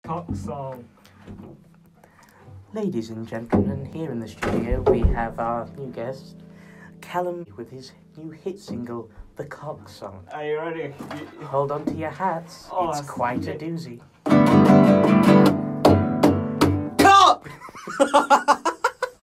Cock song. Ladies and gentlemen, here in the studio we have our new guest, Callum, with his new hit single, The Cock Song. Are you ready? Hold on to your hats, Oh, it's that's quite a sick. doozy. Cock!